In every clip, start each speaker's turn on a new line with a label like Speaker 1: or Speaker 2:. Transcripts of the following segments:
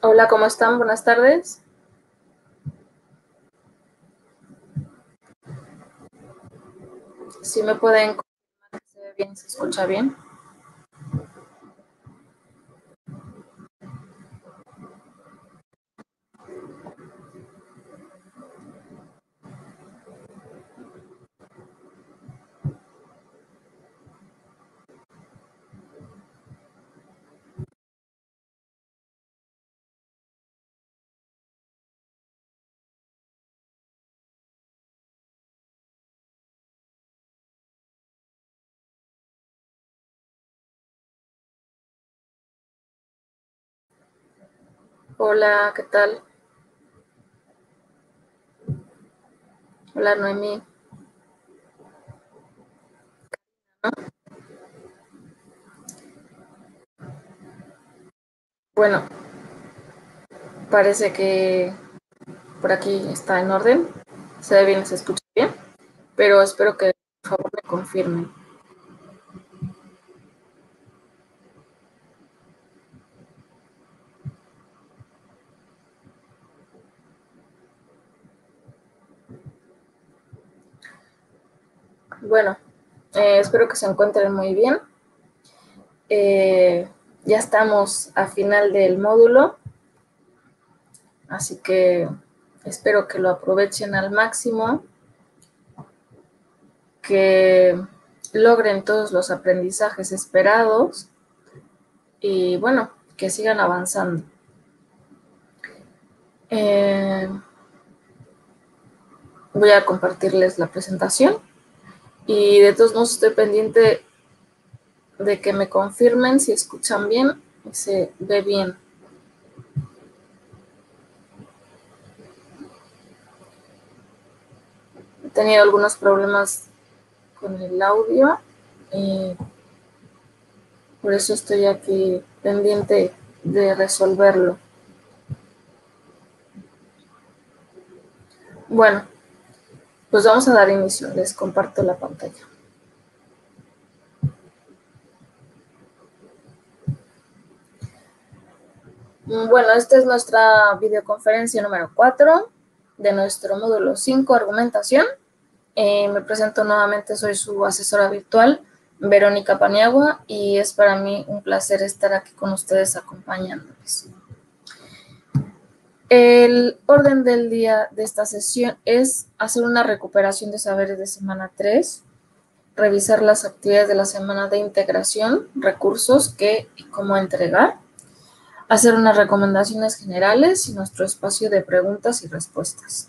Speaker 1: Hola, ¿cómo están? Buenas tardes. ¿Sí me pueden confirmar que se ve bien, se escucha bien? Hola, ¿qué tal? Hola, Noemí. Bueno, parece que por aquí está en orden. Se ve bien, se escucha bien, pero espero que por favor me confirmen. Bueno, espero que se encuentren muy bien. Eh, ya estamos a final del módulo, así que espero que lo aprovechen al máximo, que logren todos los aprendizajes esperados y bueno, que sigan avanzando. Eh, voy a compartirles la presentación y de todos modos estoy pendiente de que me confirmen si escuchan bien y se ve bien. He tenido algunos problemas con el audio y por eso estoy aquí pendiente de resolverlo. Bueno, pues vamos a dar inicio. Les comparto la pantalla. Bueno, esta es nuestra videoconferencia número 4 de nuestro módulo 5, argumentación. Me presento nuevamente, soy su asesora virtual, Verónica Paniagua, y es para mí un placer estar aquí con ustedes acompañándoles. El orden del día de esta sesión es hacer una recuperación de saberes de semana 3, revisar las actividades de la semana de integración, recursos, qué y cómo entregar, hacer unas recomendaciones generales y nuestro espacio de preguntas y respuestas.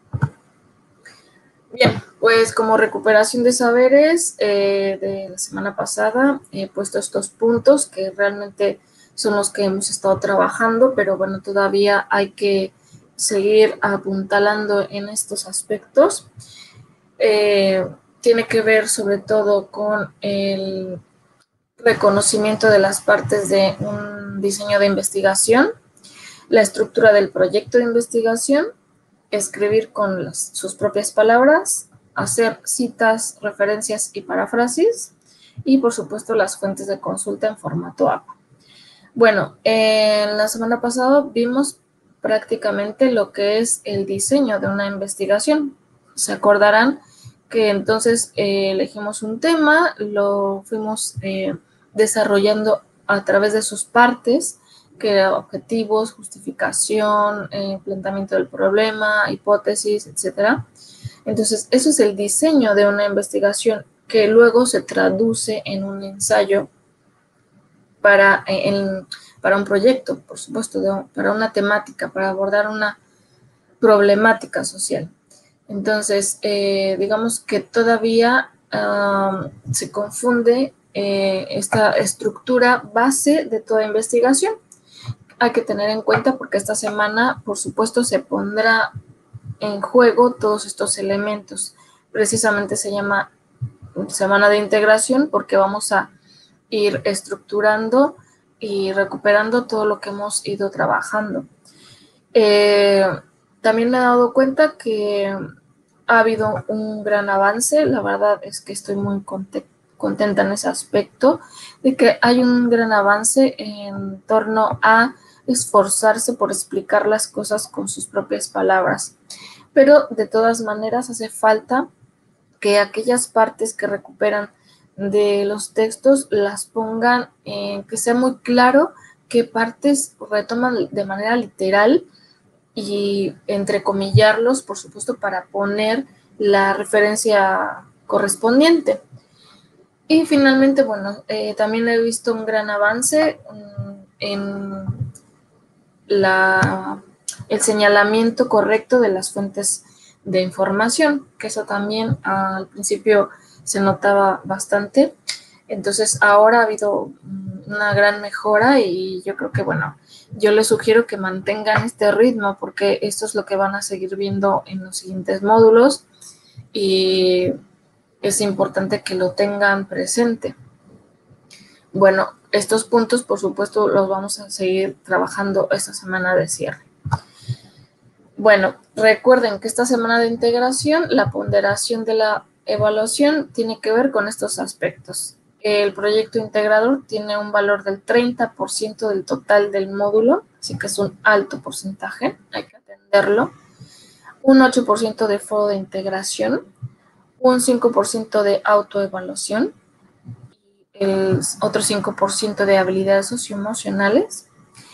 Speaker 1: Bien, pues como recuperación de saberes de la semana pasada he puesto estos puntos que realmente son los que hemos estado trabajando, pero bueno, todavía hay que seguir apuntalando en estos aspectos. Tiene que ver sobre todo con el reconocimiento de las partes de un diseño de investigación, la estructura del proyecto de investigación, escribir con sus propias palabras, hacer citas, referencias y paráfrasis, y por supuesto las fuentes de consulta en formato APA. Bueno, en la semana pasada vimos prácticamente lo que es el diseño de una investigación. Se acordarán que entonces elegimos un tema, lo fuimos desarrollando a través de sus partes, que eran objetivos, justificación, planteamiento del problema, hipótesis, etcétera. Entonces, eso es el diseño de una investigación que luego se traduce en un ensayo para, para un proyecto, por supuesto, para una temática, para abordar una problemática social. Entonces, digamos que todavía se confunde esta estructura base de toda investigación. Hay que tener en cuenta porque esta semana, por supuesto, se pondrá en juego todos estos elementos. Precisamente se llama semana de integración porque vamos a ir estructurando y recuperando todo lo que hemos ido trabajando. También me he dado cuenta que ha habido un gran avance. La verdad es que estoy muy contenta en ese aspecto, de que hay un gran avance en torno a esforzarse por explicar las cosas con sus propias palabras. Pero de todas maneras hace falta que aquellas partes que recuperan de los textos las pongan, que sea muy claro qué partes retoman de manera literal y entrecomillarlos, por supuesto, para poner la referencia correspondiente. Y finalmente, bueno, también he visto un gran avance en el señalamiento correcto de las fuentes de información, que eso también al principio se notaba bastante. Entonces ahora ha habido una gran mejora y yo creo que, bueno, yo les sugiero que mantengan este ritmo porque esto es lo que van a seguir viendo en los siguientes módulos y es importante que lo tengan presente. Bueno, estos puntos, por supuesto, los vamos a seguir trabajando esta semana de cierre. Bueno, recuerden que esta semana de integración, la ponderación de la evaluación tiene que ver con estos aspectos. El proyecto integrador tiene un valor del 30% del total del módulo, así que es un alto porcentaje, hay que atenderlo. Un 8% de foro de integración, un 5% de autoevaluación, el otro 5% de habilidades socioemocionales,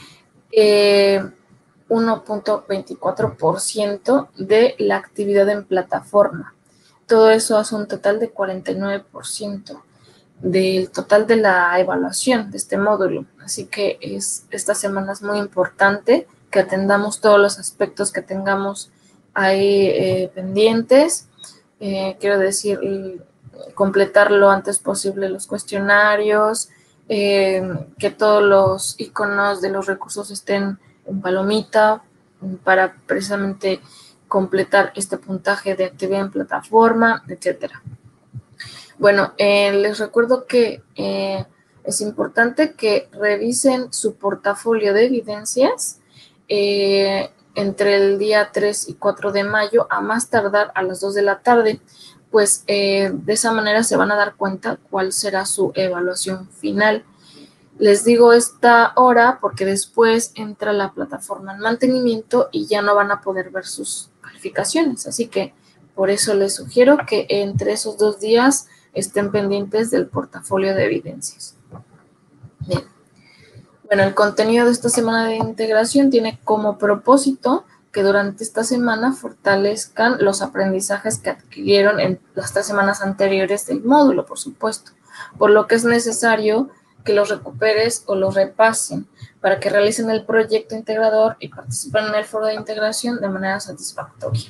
Speaker 1: 1.24% de la actividad en plataforma. Todo eso hace un total de 49% del total de la evaluación de este módulo. Así que esta semana es muy importante que atendamos todos los aspectos que tengamos ahí pendientes. Quiero decir, completar lo antes posible los cuestionarios, que todos los iconos de los recursos estén en palomita para precisamente completar este puntaje de actividad en plataforma, etcétera. Bueno, les recuerdo que es importante que revisen su portafolio de evidencias entre el día 3 y 4 de mayo a más tardar a las 2 de la tarde, pues de esa manera se van a dar cuenta cuál será su evaluación final. Les digo esta hora porque después entra la plataforma en mantenimiento y ya no van a poder ver sus calificaciones. Así que por eso les sugiero que entre esos 2 días estén pendientes del portafolio de evidencias. Bien. Bueno, el contenido de esta semana de integración tiene como propósito que durante esta semana fortalezcan los aprendizajes que adquirieron en las 3 semanas anteriores del módulo, por supuesto, por lo que es necesario que los recuperes o los repasen para que realicen el proyecto integrador y participen en el foro de integración de manera satisfactoria.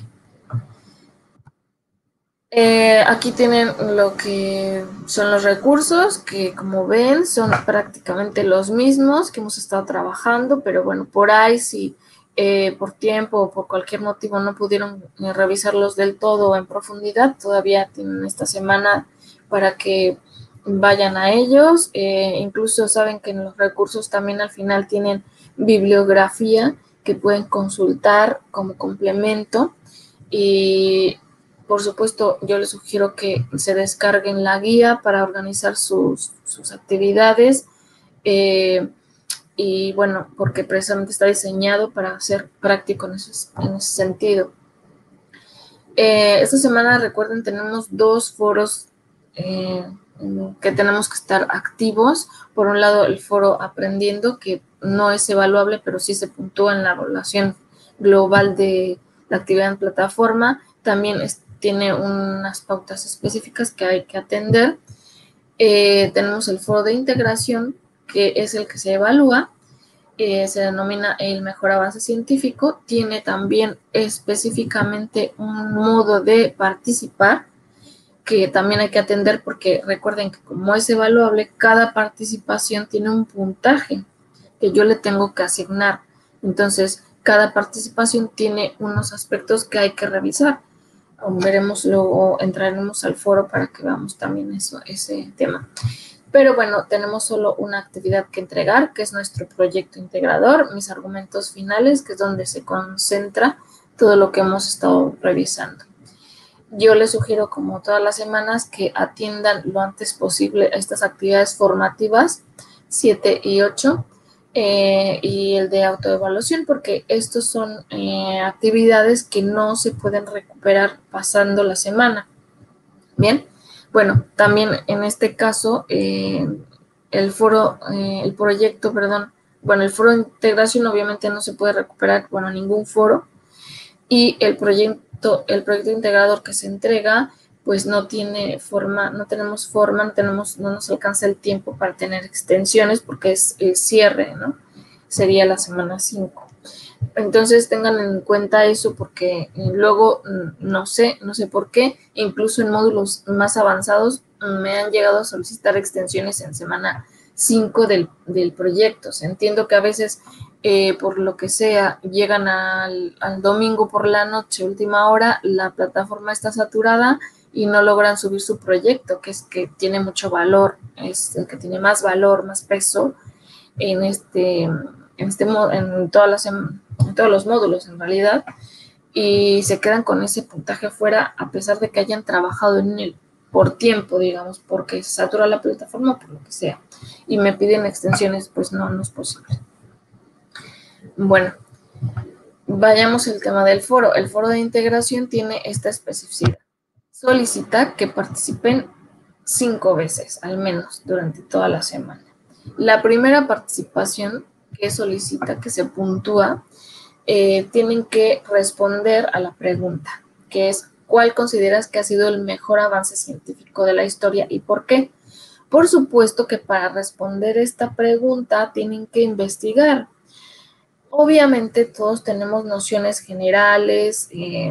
Speaker 1: Aquí tienen lo que son los recursos, que como ven son prácticamente los mismos que hemos estado trabajando, pero bueno, por ahí si por tiempo o por cualquier motivo no pudieron revisarlos del todo en profundidad, todavía tienen esta semana para que vayan a ellos. Incluso saben que en los recursos también al final tienen bibliografía que pueden consultar como complemento y por supuesto, yo les sugiero que se descarguen la guía para organizar sus actividades y bueno, porque precisamente está diseñado para ser práctico en ese sentido. Esta semana, recuerden, tenemos 2 foros que tenemos que estar activos. Por un lado, el foro Aprendiendo, que no es evaluable, pero sí se puntúa en la evaluación global de la actividad en plataforma. También tiene unas pautas específicas que hay que atender. Tenemos el foro de integración, que es el que se evalúa, se denomina el mejor avance científico. Tiene también específicamente un modo de participar que también hay que atender porque recuerden que como es evaluable, cada participación tiene un puntaje que yo le tengo que asignar. Entonces, cada participación tiene unos aspectos que hay que revisar. Veremos luego, entraremos al foro para que veamos también ese tema. Pero bueno, tenemos solo una actividad que entregar, que es nuestro proyecto integrador, mis argumentos finales, que es donde se concentra todo lo que hemos estado revisando. Yo les sugiero, como todas las semanas, que atiendan lo antes posible a estas actividades formativas 7 y 8, y el de autoevaluación, porque estos son actividades que no se pueden recuperar pasando la semana. Bien, bueno, también en este caso, el foro de integración obviamente no se puede recuperar, bueno, ningún foro, y el proyecto integrador que se entrega, pues no tiene forma, no nos alcanza el tiempo para tener extensiones porque es el cierre, ¿no? Sería la semana 5. Entonces tengan en cuenta eso porque luego no sé por qué, incluso en módulos más avanzados me han llegado a solicitar extensiones en semana 5 del proyecto. O sea, entiendo que a veces por lo que sea llegan al domingo por la noche, última hora, la plataforma está saturada y no logran subir su proyecto, que es que tiene mucho valor, es el que tiene más valor, más peso en todos los módulos en realidad, y se quedan con ese puntaje afuera a pesar de que hayan trabajado en él por tiempo, digamos, porque se satura la plataforma, por lo que sea, y me piden extensiones, pues no es posible. Bueno, vayamos al tema del foro. El foro de integración tiene esta especificidad. Solicita que participen 5 veces, al menos, durante toda la semana. La primera participación que solicita, que se puntúa, tienen que responder a la pregunta, que es, ¿cuál consideras que ha sido el mejor avance científico de la historia y por qué? Por supuesto que para responder esta pregunta tienen que investigar. Obviamente todos tenemos nociones generales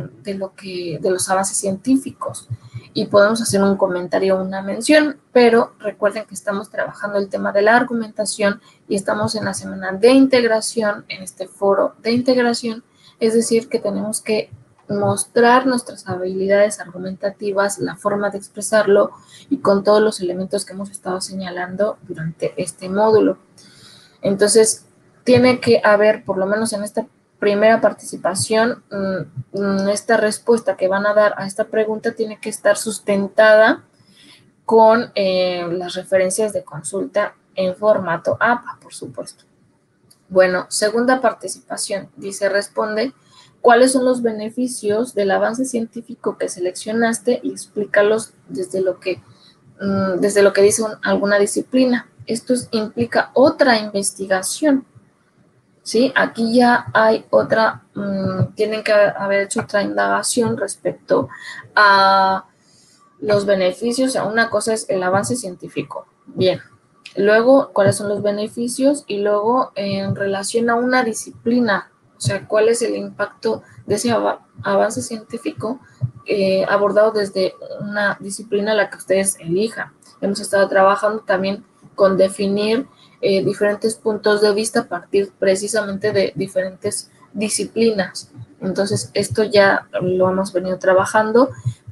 Speaker 1: de los avances científicos y podemos hacer un comentario o una mención, pero recuerden que estamos trabajando el tema de la argumentación y estamos en la semana de integración, en este foro de integración, es decir, que tenemos que mostrar nuestras habilidades argumentativas, la forma de expresarlo y con todos los elementos que hemos estado señalando durante este módulo. Entonces, tiene que haber, por lo menos en esta primera participación, esta respuesta que van a dar a esta pregunta tiene que estar sustentada con las referencias de consulta en formato APA, por supuesto. Bueno, segunda participación, dice, responde cuáles son los beneficios del avance científico que seleccionaste y explícalos desde lo que dice alguna disciplina. Esto implica otra investigación. ¿Sí? Aquí ya hay tienen que haber hecho otra indagación respecto a los beneficios. O sea, una cosa es el avance científico. Bien. Luego, ¿cuáles son los beneficios? Y luego, en relación a una disciplina, o sea, ¿cuál es el impacto de ese avance científico abordado desde una disciplina a la que ustedes elijan? Hemos estado trabajando también con definir diferentes puntos de vista a partir precisamente de diferentes disciplinas. Entonces, esto ya lo hemos venido trabajando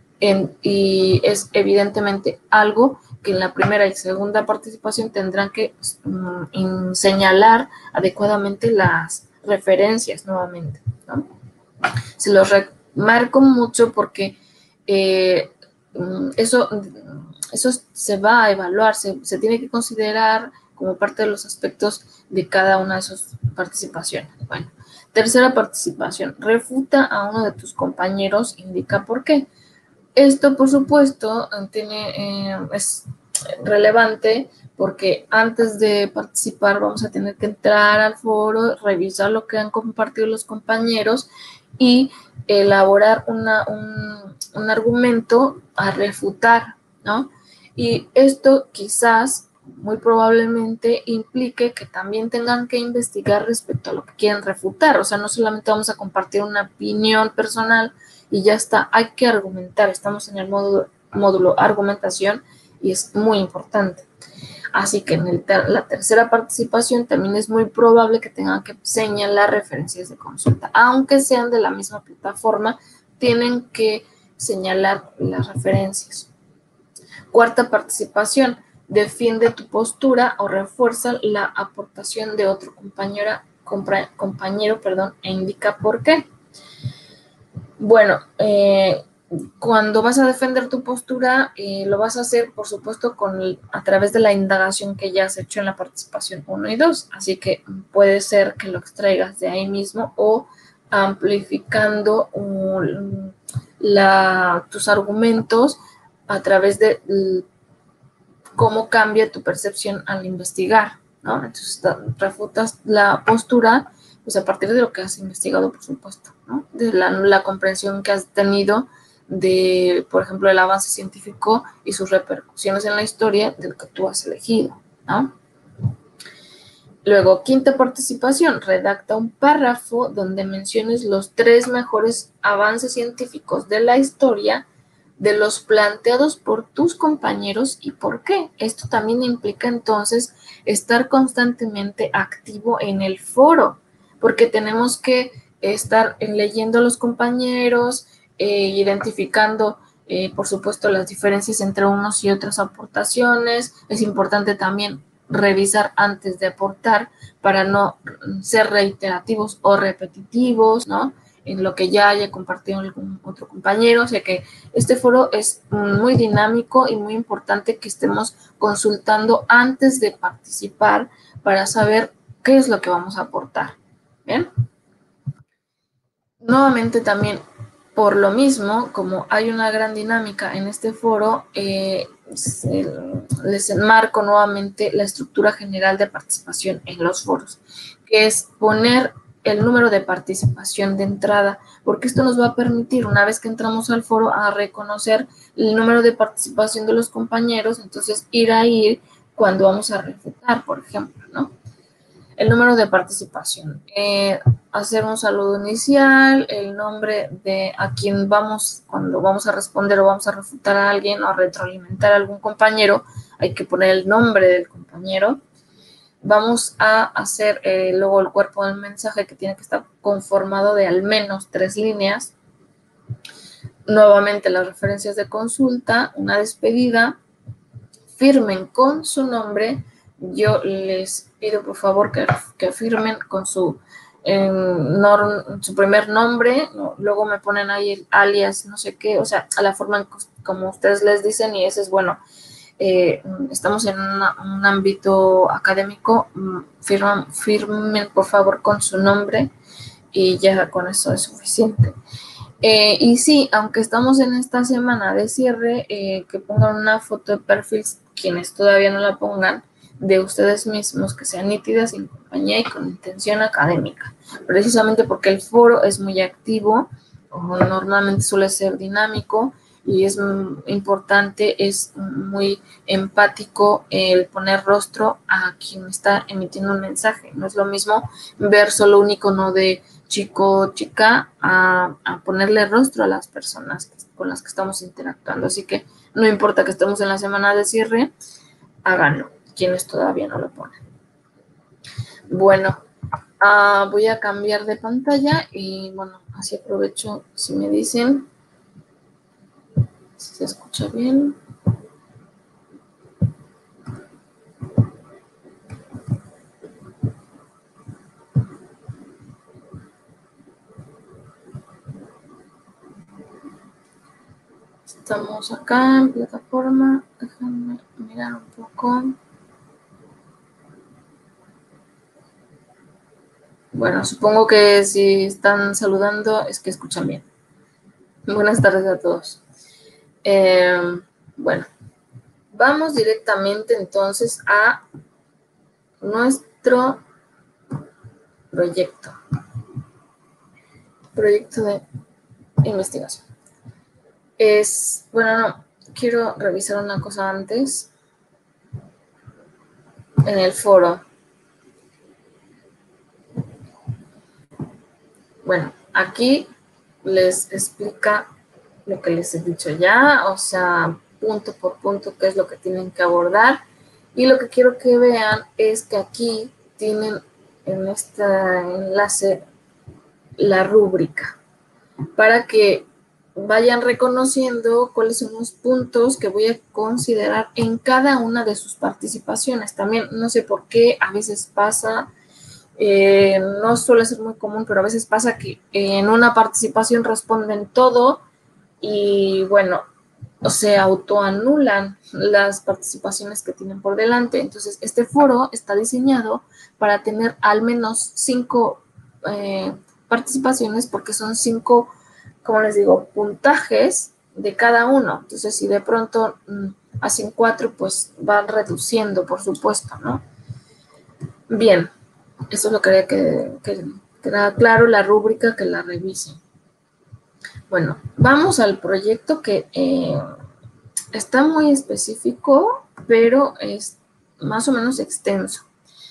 Speaker 1: y es evidentemente algo que en la primera y segunda participación tendrán que señalar adecuadamente las referencias nuevamente, ¿no? Se los remarco mucho porque eso se va a evaluar, se tiene que considerar como parte de los aspectos de cada una de sus participaciones. Bueno, tercera participación, refuta a uno de tus compañeros, indica por qué. Esto, por supuesto, es relevante porque antes de participar vamos a tener que entrar al foro, revisar lo que han compartido los compañeros y elaborar un argumento a refutar, ¿no? Y esto quizás, muy probablemente, implique que también tengan que investigar respecto a lo que quieren refutar. O sea, no solamente vamos a compartir una opinión personal y ya está, hay que argumentar. Estamos en el módulo argumentación y es muy importante. Así que en la tercera participación también es muy probable que tengan que señalar referencias de consulta. Aunque sean de la misma plataforma, tienen que señalar las referencias. Cuarta participación, defiende tu postura o refuerza la aportación de otro compañero, e indica por qué. Bueno, Cuando vas a defender tu postura, lo vas a hacer, por supuesto, a través de la indagación que ya has hecho en la participación 1 y 2. Así que puede ser que lo extraigas de ahí mismo o amplificando tus argumentos a través de cómo cambia tu percepción al investigar, ¿no? Entonces refutas la postura pues a partir de lo que has investigado, por supuesto, ¿no? De la comprensión que has tenido de, por ejemplo, el avance científico y sus repercusiones en la historia del que tú has elegido, ¿no? Luego, quinta participación, redacta un párrafo donde menciones los 3 mejores avances científicos de la historia de los planteados por tus compañeros y por qué. Esto también implica entonces estar constantemente activo en el foro, porque tenemos que estar leyendo a los compañeros, identificando, por supuesto, las diferencias entre unos y otras aportaciones. Es importante también revisar antes de aportar para no ser reiterativos o repetitivos, ¿no? En lo que ya haya compartido algún otro compañero. O sea que este foro es muy dinámico y muy importante que estemos consultando antes de participar para saber qué es lo que vamos a aportar. ¿Bien? Nuevamente también, por lo mismo, como hay una gran dinámica en este foro, les enmarco nuevamente la estructura general de participación en los foros, que es poner el número de participación de entrada, porque esto nos va a permitir, una vez que entramos al foro, a reconocer el número de participación de los compañeros, entonces ir ahí cuando vamos a refutar, por ejemplo, ¿no? El número de participación, hacer un saludo inicial, el nombre de a quien vamos, cuando vamos a responder o vamos a refutar a alguien o a retroalimentar a algún compañero, hay que poner el nombre del compañero. Vamos a hacer luego el cuerpo del mensaje, que tiene que estar conformado de al menos 3 líneas. Nuevamente las referencias de consulta, una despedida, firmen con su nombre. Yo les pido por favor que firmen con su primer nombre, ¿no? Luego me ponen ahí el alias, no sé qué, o sea, a la forma como ustedes les dicen, y ese es bueno. Estamos en un ámbito académico, firmen por favor con su nombre y ya con eso es suficiente. Y sí, aunque estamos en esta semana de cierre, que pongan una foto de perfil, quienes todavía no la pongan, de ustedes mismos, que sean nítidas, sin compañía y con intención académica. Precisamente porque el foro es muy activo, o normalmente suele ser dinámico, y es importante, es muy empático el poner rostro a quien está emitiendo un mensaje. No es lo mismo ver solo un icono de chico, chica, a ponerle rostro a las personas con las que estamos interactuando. Así que no importa que estemos en la semana de cierre, háganlo, quienes todavía no lo ponen. Bueno, voy a cambiar de pantalla y bueno, así aprovecho si me dicen si se escucha bien. Estamos acá en plataforma. Déjenme mirar un poco. Bueno, supongo que si están saludando es que escuchan bien. Buenas tardes a todos. Bueno, vamos directamente entonces a nuestro proyecto de investigación. Bueno, no, quiero revisar una cosa antes. En el foro. Bueno, aquí les explica lo que les he dicho ya, o sea, punto por punto qué es lo que tienen que abordar. Y lo que quiero que vean es que aquí tienen en este enlace la rúbrica para que vayan reconociendo cuáles son los puntos que voy a considerar en cada una de sus participaciones. También no sé por qué a veces pasa, no suele ser muy común, pero a veces pasa que en una participación responden todo y bueno, se autoanulan las participaciones que tienen por delante. Entonces, este foro está diseñado para tener al menos 5 participaciones, porque son 5, como les digo, puntajes de cada uno. Entonces, si de pronto hacen 4, pues van reduciendo, por supuesto, ¿no? Bien, eso es lo que quería que queda claro, la rúbrica, que la revisen. Bueno, vamos al proyecto, que está muy específico, pero es más o menos extenso.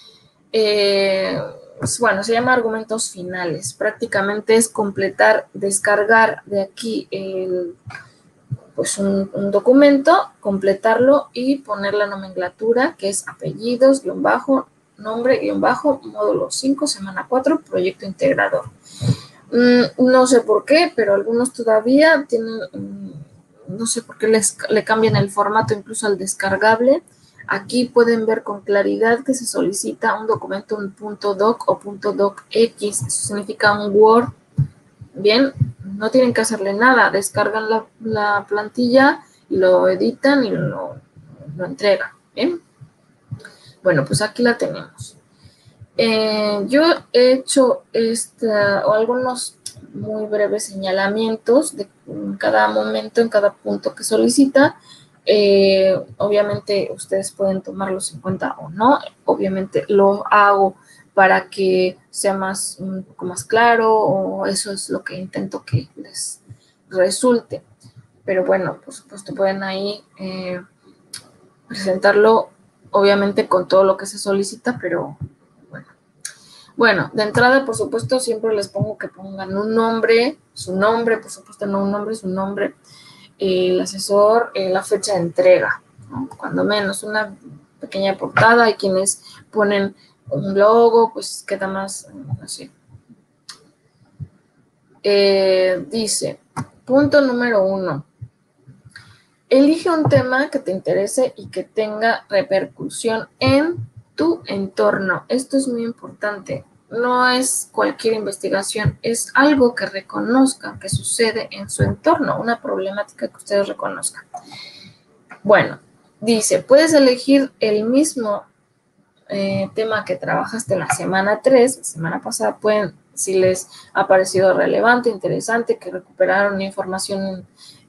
Speaker 1: Pues bueno, se llama argumentos finales. Prácticamente es completar, descargar de aquí pues un documento, completarlo y poner la nomenclatura, que es apellidos, guión bajo, nombre, guión bajo, módulo 5, semana 4, proyecto integrador. No sé por qué, pero algunos todavía tienen, no sé por qué le cambian el formato incluso al descargable. Aquí pueden ver con claridad que se solicita un documento en .doc o .docx, eso significa un Word. Bien, no tienen que hacerle nada, descargan la plantilla y lo editan y lo entregan. Bien, bueno, pues aquí la tenemos. Yo he hecho algunos muy breves señalamientos de cada momento, en cada punto que solicita. Obviamente ustedes pueden tomarlos en cuenta o no. Obviamente lo hago para que sea un poco más claro, o eso es lo que intento que les resulte. Pero bueno, por supuesto pueden ahí presentarlo, obviamente con todo lo que se solicita, pero bueno, de entrada, por supuesto, siempre les pongo que pongan un nombre, su nombre, por supuesto, no un nombre, su nombre, el asesor, la fecha de entrega, ¿no? Cuando menos una pequeña portada. Hay quienes ponen un logo, pues queda más así. Dice, punto número 1. Elige un tema que te interese y que tenga repercusión en tu entorno. Esto es muy importante. No es cualquier investigación, es algo que reconozcan que sucede en su entorno, una problemática que ustedes reconozcan. Bueno, dice, puedes elegir el mismo tema que trabajaste en la semana 3, la semana pasada. Pueden, si les ha parecido relevante, interesante, que recuperaron información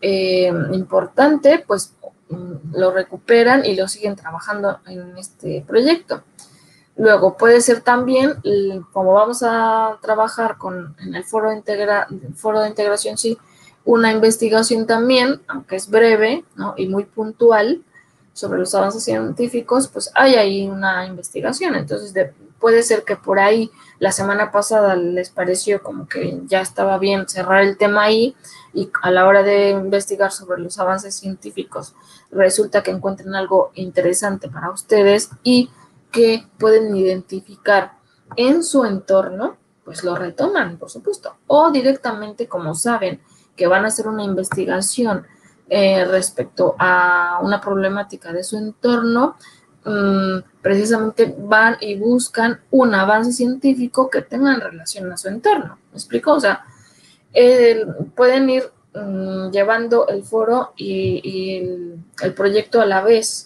Speaker 1: importante, pues lo recuperan y lo siguen trabajando en este proyecto. Luego puede ser también, como vamos a trabajar en el foro de integración, sí, una investigación también, aunque es breve, ¿no?, y muy puntual, sobre los avances científicos, pues hay ahí una investigación. Entonces puede ser que por ahí la semana pasada les pareció como que ya estaba bien cerrar el tema ahí, y a la hora de investigar sobre los avances científicos resulta que encuentren algo interesante para ustedes y que pueden identificar en su entorno, pues lo retoman, por supuesto. O directamente, como saben que van a hacer una investigación respecto a una problemática de su entorno, precisamente van y buscan un avance científico que tenga en relación a su entorno. ¿Me explico? O sea, pueden ir llevando el foro y el proyecto a la vez.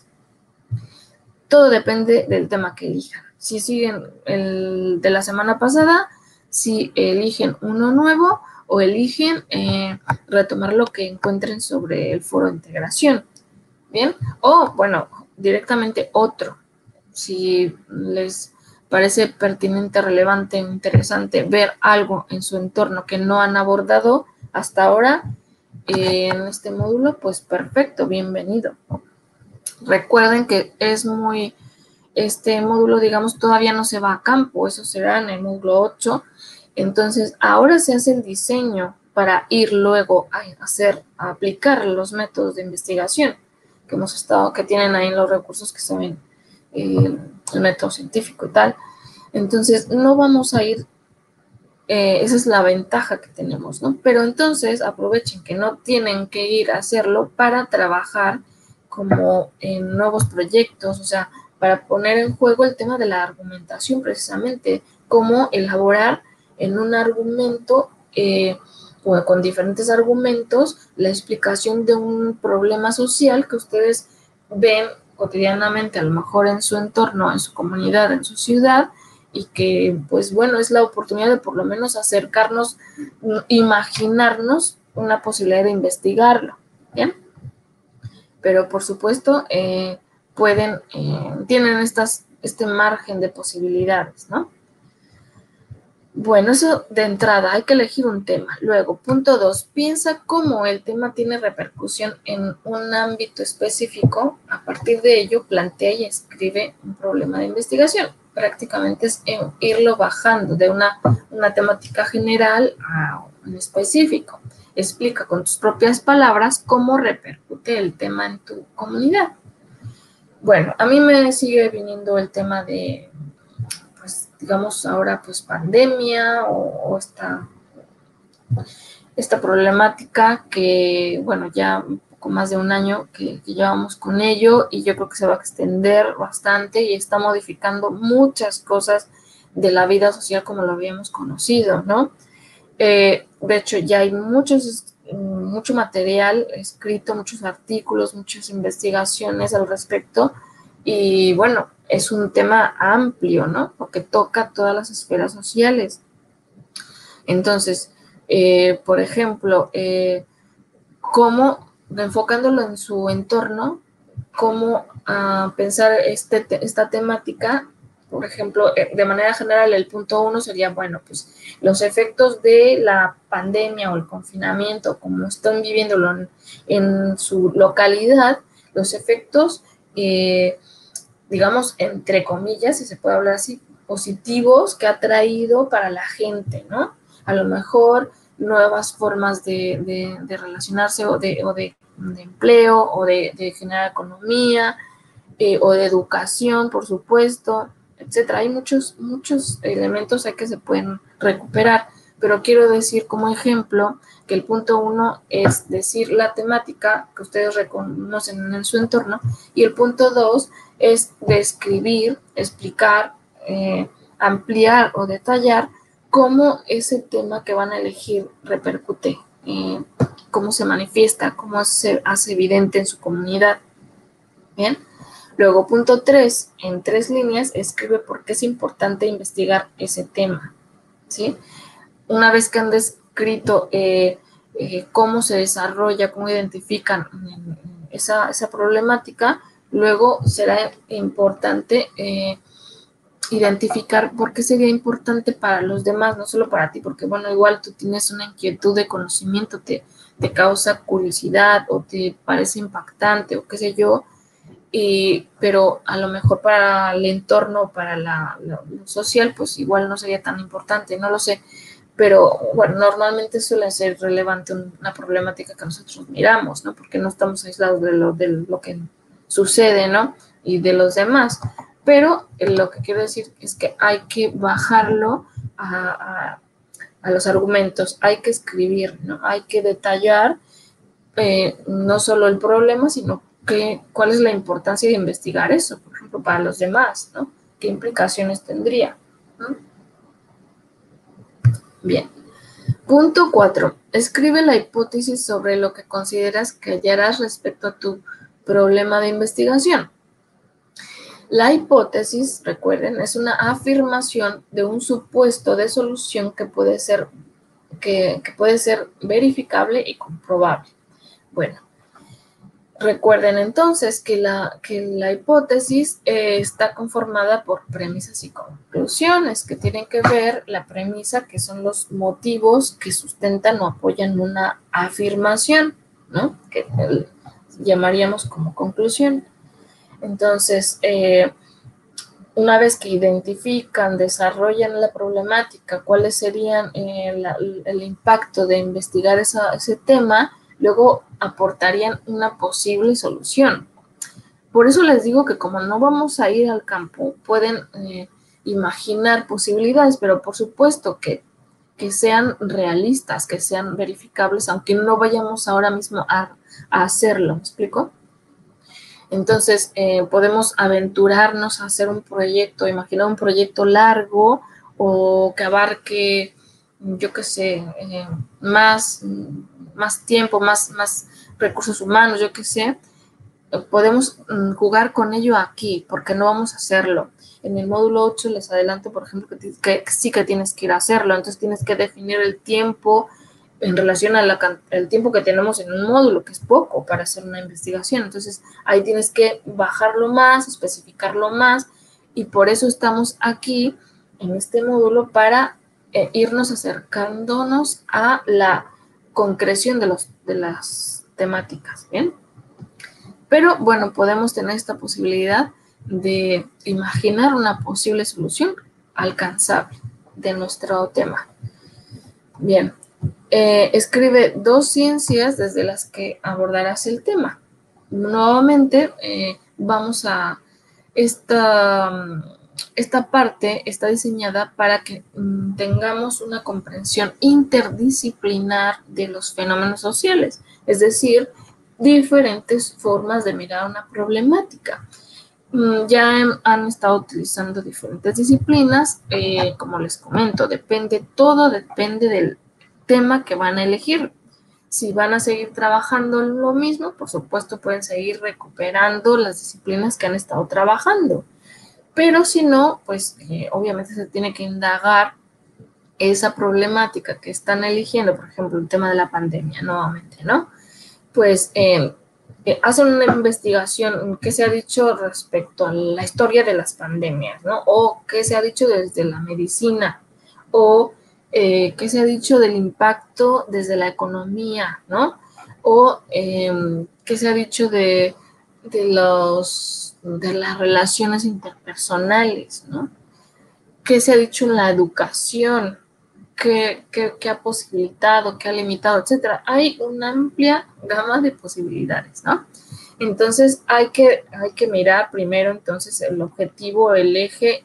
Speaker 1: Todo depende del tema que elijan. Si siguen el de la semana pasada, si eligen uno nuevo, o eligen retomar lo que encuentren sobre el foro de integración. Bien, o bueno, directamente otro. Si les parece pertinente, relevante, interesante ver algo en su entorno que no han abordado hasta ahora en este módulo, pues perfecto, bienvenido. Recuerden que este módulo, digamos, todavía no se va a campo, eso será en el módulo 8. Entonces, ahora se hace el diseño para ir luego a aplicar los métodos de investigación que tienen ahí en los recursos que se ven, el método científico y tal. Entonces, no vamos a ir, esa es la ventaja que tenemos, ¿no? Pero entonces aprovechen que no tienen que ir a hacerlo para trabajar como en nuevos proyectos, o sea, para poner en juego el tema de la argumentación, precisamente, cómo elaborar en un argumento con diferentes argumentos la explicación de un problema social que ustedes ven cotidianamente, a lo mejor en su entorno, en su comunidad, en su ciudad, y que, pues bueno, es la oportunidad de por lo menos acercarnos, imaginarnos una posibilidad de investigarlo, ¿bien? Pero por supuesto, tienen este margen de posibilidades, ¿no? Bueno, eso de entrada, hay que elegir un tema. Luego, punto 2, piensa cómo el tema tiene repercusión en un ámbito específico. A partir de ello, plantea y escribe un problema de investigación. Prácticamente es irlo bajando de una temática general a un específico. Explica con tus propias palabras cómo repercute el tema en tu comunidad. Bueno, a mí me sigue viniendo el tema de, pues, digamos, ahora, pues, pandemia o esta problemática que, bueno, ya un poco más de un año que llevamos con ello, y yo creo que se va a extender bastante y está modificando muchas cosas de la vida social como lo habíamos conocido, ¿no? De hecho, ya hay mucho material escrito, muchos artículos, muchas investigaciones al respecto, y bueno, es un tema amplio, ¿no? Porque toca todas las esferas sociales. Entonces, por ejemplo, cómo, enfocándolo en su entorno, cómo pensar esta temática. Por ejemplo, de manera general, el punto 1 sería, bueno, pues los efectos de la pandemia o el confinamiento, como están viviéndolo en su localidad, los efectos, digamos, entre comillas, si se puede hablar así, positivos que ha traído para la gente, ¿no? A lo mejor nuevas formas de relacionarse o de empleo o de generar economía, o de educación, por supuesto, etcétera. Hay muchos elementos ahí que se pueden recuperar, pero quiero decir como ejemplo que el punto 1 es decir la temática que ustedes reconocen en su entorno, y el punto 2 es describir, explicar, ampliar o detallar cómo ese tema que van a elegir repercute, cómo se manifiesta, cómo se hace evidente en su comunidad. Bien. Luego, punto 3, en 3 líneas, escribe por qué es importante investigar ese tema, ¿sí? Una vez que han descrito cómo se desarrolla, cómo identifican esa problemática, luego será importante identificar por qué sería importante para los demás, no solo para ti, porque, bueno, igual tú tienes una inquietud de conocimiento, te causa curiosidad o te parece impactante o qué sé yo, pero a lo mejor para el entorno, para lo social, pues igual no sería tan importante, no lo sé. Pero bueno, normalmente suele ser relevante una problemática que nosotros miramos, ¿no? Porque no estamos aislados de lo que sucede, ¿no? Y de los demás. Pero lo que quiero decir es que hay que bajarlo a los argumentos, hay que escribir, ¿no? Hay que detallar no solo el problema, sino cuál es la importancia de investigar eso, por ejemplo, para los demás, ¿no? ¿Qué implicaciones tendría? ¿No? Bien. Punto 4. Escribe la hipótesis sobre lo que consideras que hallarás respecto a tu problema de investigación. La hipótesis, recuerden, es una afirmación de un supuesto de solución que puede ser verificable y comprobable. Bueno, recuerden entonces que la hipótesis está conformada por premisas y conclusiones que tienen que ver la premisa, que son los motivos que sustentan o apoyan una afirmación, ¿no? Que llamaríamos como conclusión. Entonces, una vez que identifican, desarrollan la problemática, cuáles serían el impacto de investigar ese tema, luego aportarían una posible solución. Por eso les digo que como no vamos a ir al campo, pueden imaginar posibilidades, pero por supuesto que sean realistas, que sean verificables, aunque no vayamos ahora mismo a hacerlo. ¿Me explico? Entonces, podemos aventurarnos a hacer un proyecto, imaginar un proyecto largo o que abarque yo qué sé, más tiempo, más recursos humanos, yo qué sé, podemos jugar con ello aquí, porque no vamos a hacerlo. En el módulo 8 les adelanto, por ejemplo, que sí que tienes que ir a hacerlo, entonces tienes que definir el tiempo en relación al tiempo que tenemos en un módulo, que es poco para hacer una investigación. Entonces ahí tienes que bajarlo más, especificarlo más, y por eso estamos aquí en este módulo para irnos acercándonos a la concreción de las temáticas, ¿bien? Pero bueno, podemos tener esta posibilidad de imaginar una posible solución alcanzable de nuestro tema. Bien, escribe 2 ciencias desde las que abordarás el tema. Nuevamente, vamos a esta parte está diseñada para que tengamos una comprensión interdisciplinar de los fenómenos sociales, es decir, diferentes formas de mirar una problemática. Ya han estado utilizando diferentes disciplinas, como les comento, todo depende del tema que van a elegir. Si van a seguir trabajando en lo mismo, por supuesto pueden seguir recuperando las disciplinas que han estado trabajando. Pero si no, pues obviamente se tiene que indagar esa problemática que están eligiendo, por ejemplo, el tema de la pandemia, nuevamente, ¿no? Pues hacen una investigación, qué se ha dicho respecto a la historia de las pandemias, ¿no? O qué se ha dicho desde la medicina, o qué se ha dicho del impacto desde la economía, ¿no? O qué se ha dicho de las relaciones interpersonales, ¿no? ¿Qué se ha dicho en la educación? ¿Qué ha posibilitado, qué ha limitado, etcétera? Hay una amplia gama de posibilidades, ¿no? Entonces hay que mirar primero entonces el objetivo, el eje,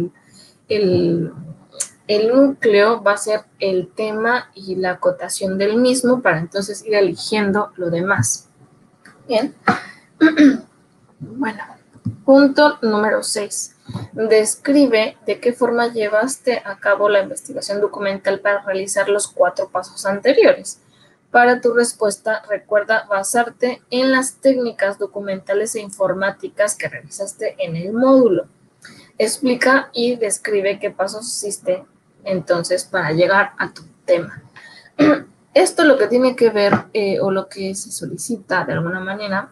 Speaker 1: el núcleo va a ser el tema y la acotación del mismo para entonces ir eligiendo lo demás. Bien. Bueno, punto número 6. Describe de qué forma llevaste a cabo la investigación documental para realizar los 4 pasos anteriores. Para tu respuesta, recuerda basarte en las técnicas documentales e informáticas que realizaste en el módulo. Explica y describe qué pasos hiciste entonces para llegar a tu tema. Esto lo que tiene que ver o lo que se solicita de alguna manera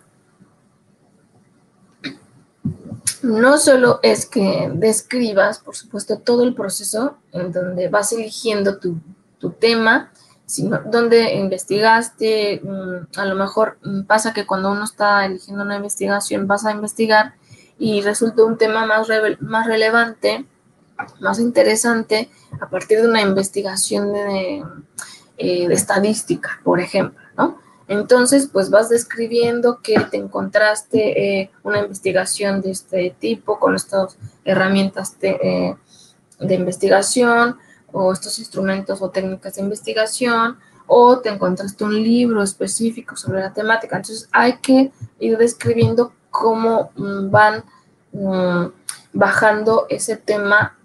Speaker 1: no solo es que describas, por supuesto, todo el proceso en donde vas eligiendo tu tema, sino donde investigaste. A lo mejor pasa que cuando uno está eligiendo una investigación, vas a investigar y resulta un tema más relevante, más interesante, a partir de una investigación de estadística, por ejemplo, ¿no? Entonces, pues vas describiendo que te encontraste una investigación de este tipo con estas herramientas de investigación o estos instrumentos o técnicas de investigación, o te encontraste un libro específico sobre la temática. Entonces, hay que ir describiendo cómo van bajando ese tema,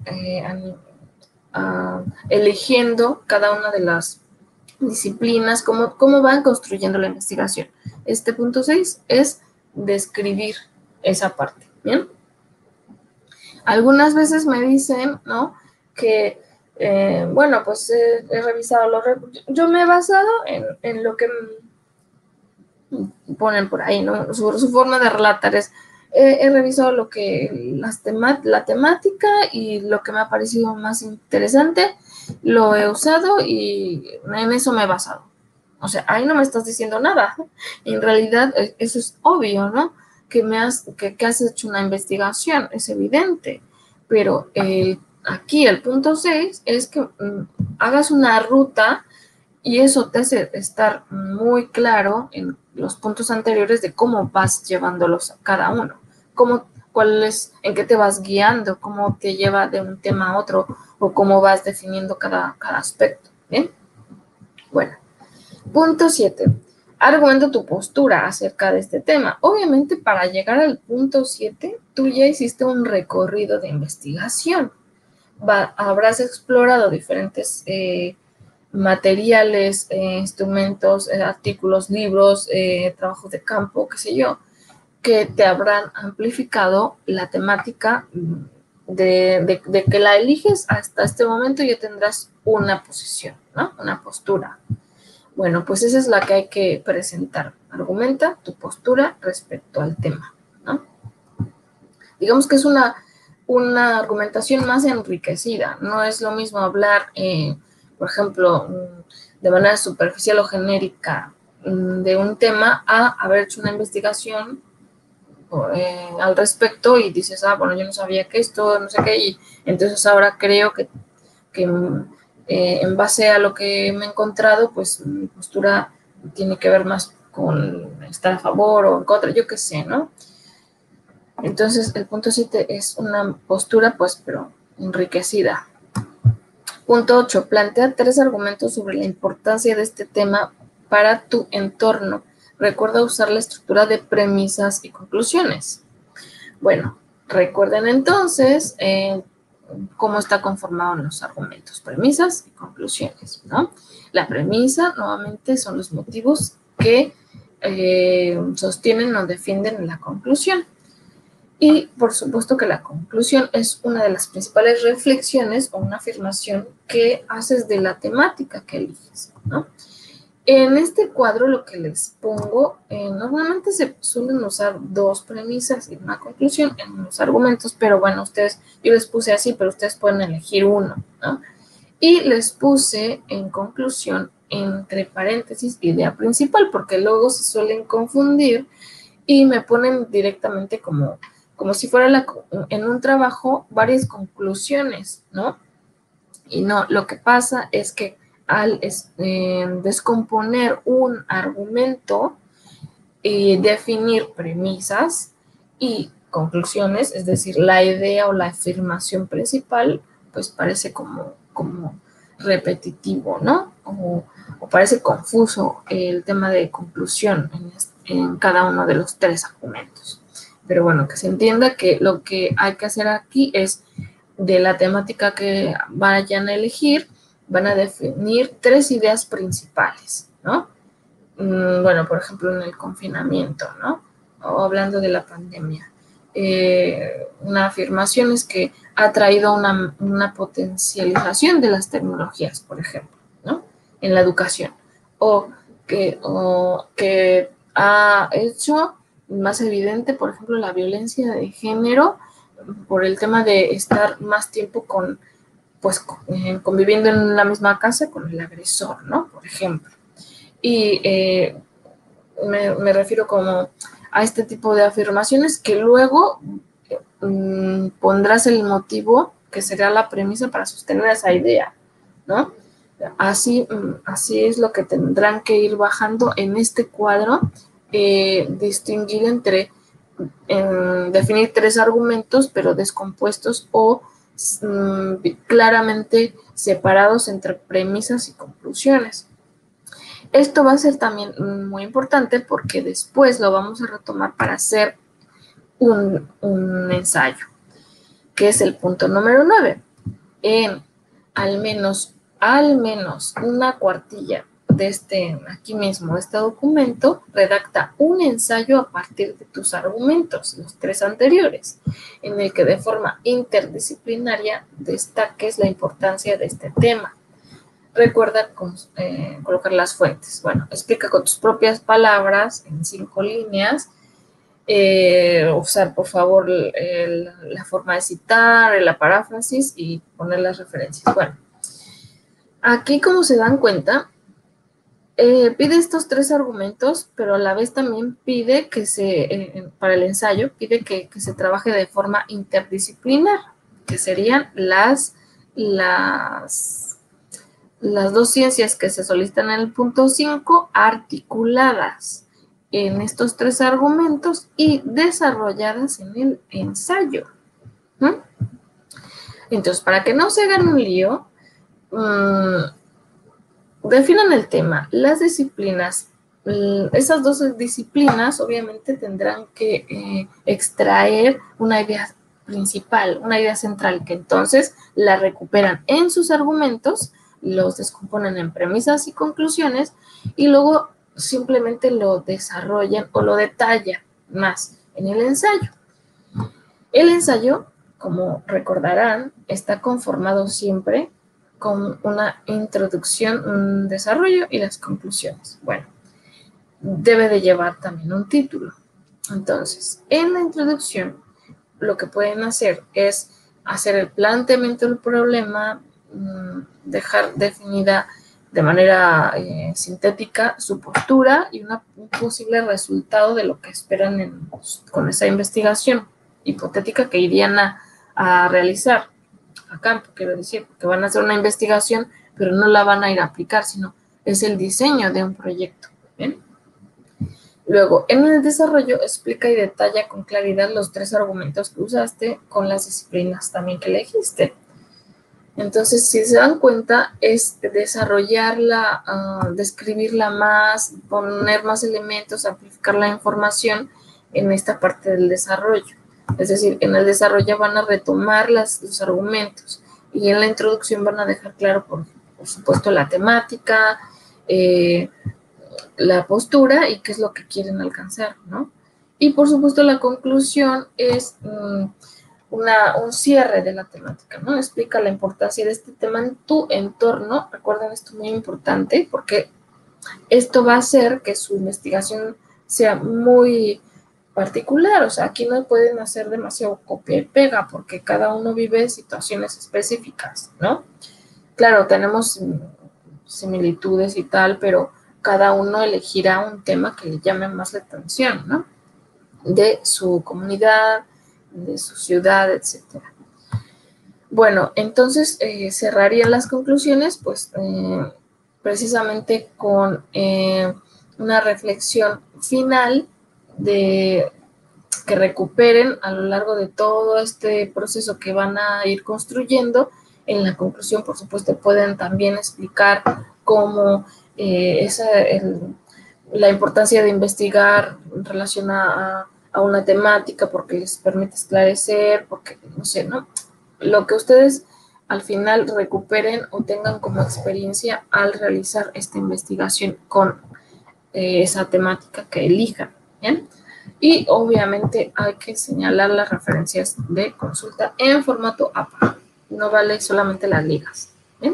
Speaker 1: eligiendo cada una de las disciplinas, cómo van construyendo la investigación. Este punto 6 es describir esa parte, ¿bien? Algunas veces me dicen, ¿no?, que, bueno, pues he revisado yo me he basado en lo que ponen por ahí, ¿no? Su forma de relatar es, he revisado lo que la temática y lo que me ha parecido más interesante, lo he usado y en eso me he basado. O sea, ahí no me estás diciendo nada. En realidad, eso es obvio, ¿no? Que has hecho una investigación, es evidente. Pero aquí el punto 6 es que hagas una ruta, y eso te hace estar muy claro en los puntos anteriores de cómo vas llevándolos a cada uno, en qué te vas guiando, cómo te lleva de un tema a otro, o cómo vas definiendo cada aspecto. ¿Bien? Bueno, punto 7. Argumenta tu postura acerca de este tema. Obviamente, para llegar al punto 7, tú ya hiciste un recorrido de investigación. Habrás explorado diferentes materiales, instrumentos, artículos, libros, trabajos de campo, qué sé yo, que te habrán amplificado la temática de que la eliges hasta este momento. Ya tendrás una posición, ¿no? Una postura. Bueno, pues esa es la que hay que presentar. Argumenta tu postura respecto al tema, ¿no? Digamos que es una argumentación más enriquecida. No es lo mismo hablar, por ejemplo, de manera superficial o genérica de un tema a haber hecho una investigación al respecto y dices, bueno, yo no sabía que esto, no sé qué, y entonces ahora creo que en base a lo que me he encontrado, pues mi postura tiene que ver más con estar a favor o en contra, yo qué sé, ¿no? Entonces, el punto 7 es una postura, pues, pero enriquecida. Punto 8. Plantea 3 argumentos sobre la importancia de este tema para tu entorno. Recuerda usar la estructura de premisas y conclusiones. Bueno, recuerden entonces cómo está conformado en los argumentos, premisas y conclusiones, ¿no? La premisa, nuevamente, son los motivos que sostienen o defienden la conclusión. Y por supuesto que la conclusión es una de las principales reflexiones o una afirmación que haces de la temática que eliges, ¿no? En este cuadro lo que les pongo, normalmente se suelen usar 2 premisas y una conclusión en los argumentos, pero bueno, yo les puse así, pero ustedes pueden elegir uno, ¿no? Y les puse en conclusión entre paréntesis idea principal, porque luego se suelen confundir y me ponen directamente como si fuera en un trabajo varias conclusiones, ¿no? Y no, lo que pasa es que al descomponer un argumento y definir premisas y conclusiones, es decir, la idea o la afirmación principal, pues parece como repetitivo, ¿no? O parece confuso el tema de conclusión en cada uno de los 3 argumentos. Pero bueno, que se entienda que lo que hay que hacer aquí es, de la temática que vayan a elegir, van a definir 3 ideas principales, ¿no? Bueno, por ejemplo, en el confinamiento, ¿no? O hablando de la pandemia. Una afirmación es que ha traído una potencialización de las tecnologías, por ejemplo, ¿no? En la educación. O que ha hecho más evidente, por ejemplo, la violencia de género por el tema de estar más tiempo conviviendo en la misma casa con el agresor, ¿no? Por ejemplo. Y me refiero como a este tipo de afirmaciones que luego pondrás el motivo que será la premisa para sostener esa idea, ¿no? Así es lo que tendrán que ir bajando en este cuadro, distinguir entre definir 3 argumentos, pero descompuestos o claramente separados entre premisas y conclusiones. Esto va a ser también muy importante porque después lo vamos a retomar para hacer un ensayo, que es el punto número 9. En al menos una cuartilla de aquí mismo, de este documento, redacta un ensayo a partir de tus argumentos, los 3 anteriores, en el que de forma interdisciplinaria destaques la importancia de este tema. Recuerda colocar las fuentes. Bueno, explica con tus propias palabras, en 5 líneas, usar por favor la forma de citar, la paráfrasis y poner las referencias. Bueno, aquí, como se dan cuenta, pide estos 3 argumentos, pero a la vez también pide que para el ensayo, pide que se trabaje de forma interdisciplinar, que serían las 2 ciencias que se solicitan en el punto 5, articuladas en estos 3 argumentos y desarrolladas en el ensayo. Entonces, para que no se hagan un lío, definan el tema. Las disciplinas, esas 2 disciplinas obviamente tendrán que extraer una idea principal, una idea central, que entonces la recuperan en sus argumentos los descomponen en premisas y conclusiones y luego simplemente lo desarrollan o lo detallan más en el ensayo. El ensayo, como recordarán, está conformado siempre con una introducción, un desarrollo y las conclusiones. Bueno, debe de llevar también un título. Entonces, en la introducción, lo que pueden hacer es hacer el planteamiento del problema, dejar definida de manera sintética su postura y un posible resultado de lo que esperan con esa investigación hipotética que irían a realizar a campo, quiero decir, porque van a hacer una investigación, pero no la van a ir a aplicar, sino es el diseño de un proyecto. ¿Bien? Luego, en el desarrollo, explica y detalla con claridad los 3 argumentos que usaste con las disciplinas también que elegiste. Entonces, si se dan cuenta, es desarrollarla, describirla más, poner más elementos, amplificar la información en esta parte del desarrollo. Es decir, en el desarrollo van a retomar los argumentos y en la introducción van a dejar claro, por supuesto, la temática, la postura y qué es lo que quieren alcanzar, ¿no? Y por supuesto la conclusión es un cierre de la temática, ¿no? Explica la importancia de este tema en tu entorno. Recuerden esto muy importante porque esto va a hacer que su investigación sea muy particular. O sea, aquí no pueden hacer demasiado copia y pega porque cada uno vive situaciones específicas, ¿no? Claro, tenemos similitudes y tal, pero cada uno elegirá un tema que le llame más la atención, ¿no? De su comunidad, de su ciudad, etcétera. Bueno, entonces cerrarían las conclusiones, pues precisamente con una reflexión final de que recuperen a lo largo de todo este proceso que van a ir construyendo. En la conclusión, por supuesto, pueden también explicar cómo la importancia de investigar en relación a una temática, porque les permite esclarecer, porque, no sé, ¿no? Lo que ustedes al final recuperen o tengan como experiencia al realizar esta investigación con esa temática que elijan, ¿bien? Y obviamente hay que señalar las referencias de consulta en formato APA. No vale solamente las ligas. ¿Bien?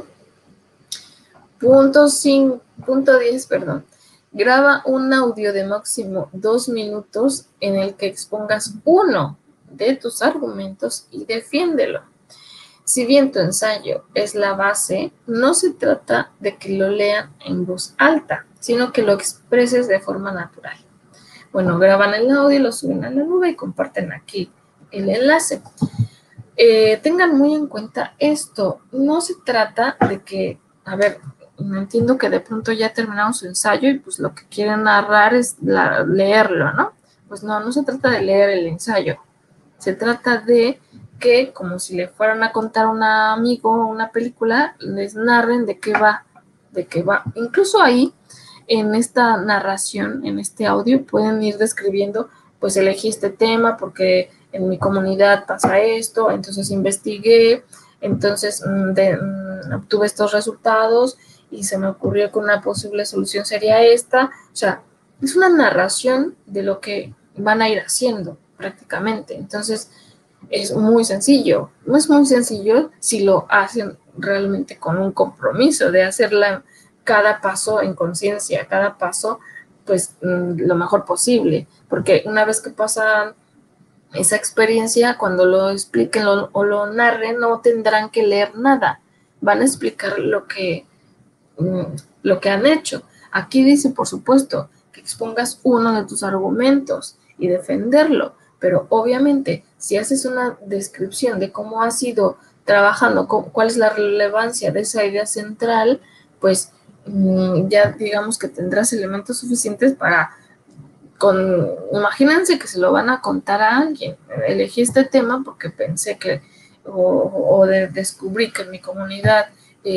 Speaker 1: Punto 10, perdón. Graba un audio de máximo 2 minutos en el que expongas uno de tus argumentos y defiéndelo. Si bien tu ensayo es la base, no se trata de que lo lean en voz alta, sino que lo expreses de forma natural. Bueno, graban el audio, lo suben a la nube y comparten aquí el enlace. Tengan muy en cuenta esto. No se trata de que, a ver, entiendo que de pronto ya terminaron su ensayo y pues lo que quieren narrar es leerlo, ¿no? Pues no se trata de leer el ensayo. Se trata de que, como si le fueran a contar a un amigo una película, les narren de qué va. Incluso ahí, en esta narración, en este audio, pueden ir describiendo, pues elegí este tema porque en mi comunidad pasa esto, entonces investigué, entonces obtuve estos resultados y se me ocurrió que una posible solución sería esta. O sea, es una narración de lo que van a ir haciendo prácticamente. Entonces, es muy sencillo. No es muy sencillo si lo hacen realmente con un compromiso de hacerla cada paso en conciencia, cada paso, pues, lo mejor posible. Porque una vez que pasan esa experiencia, cuando lo expliquen o lo narren, no tendrán que leer nada. Van a explicar lo que han hecho. Aquí dice, por supuesto, que expongas uno de tus argumentos y defenderlo, pero obviamente si haces una descripción de cómo has ido trabajando, cuál es la relevancia de esa idea central, pues ya digamos que tendrás elementos suficientes para imagínense que se lo van a contar a alguien. Elegí este tema porque pensé que descubrí que en mi comunidad